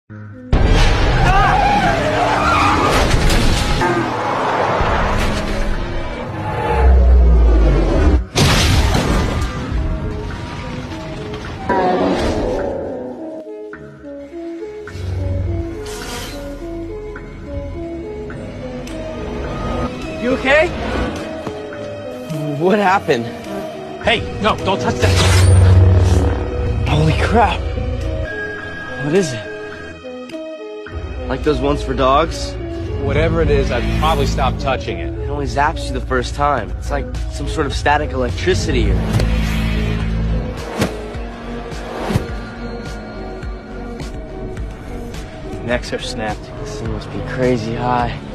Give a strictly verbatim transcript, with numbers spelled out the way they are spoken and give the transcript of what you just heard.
You okay? What happened? Hey, no, don't touch that. Holy crap. What is it? Like those ones for dogs? Whatever it is, I'd probably stop touching it. It only zaps you the first time. It's like some sort of static electricity or... Necks are snapped. This thing must be crazy high.